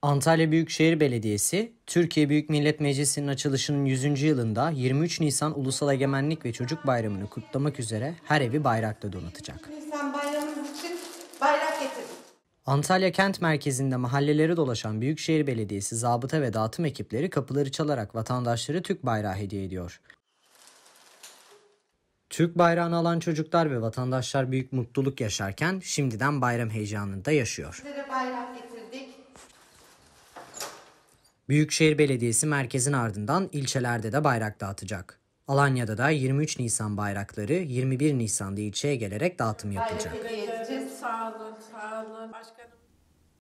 Antalya Büyükşehir Belediyesi, Türkiye Büyük Millet Meclisi'nin açılışının 100. yılında 23 Nisan Ulusal Egemenlik ve Çocuk Bayramı'nı kutlamak üzere her evi bayrakla donatacak. Nisan bayramımız için bayrak getirdik. Antalya kent merkezinde mahalleleri dolaşan Büyükşehir Belediyesi zabıta ve dağıtım ekipleri kapıları çalarak vatandaşlara Türk bayrağı hediye ediyor. Türk bayrağını alan çocuklar ve vatandaşlar büyük mutluluk yaşarken şimdiden bayram heyecanını da yaşıyor. Size de bayrak getirdik. Büyükşehir Belediyesi merkezin ardından ilçelerde de bayrak dağıtacak. Alanya'da da 23 Nisan bayrakları 21 Nisan'da ilçeye gelerek dağıtım yapılacak. Bayrak hediye edeceğiz. Sağ olun, sağ olun. Başkanım.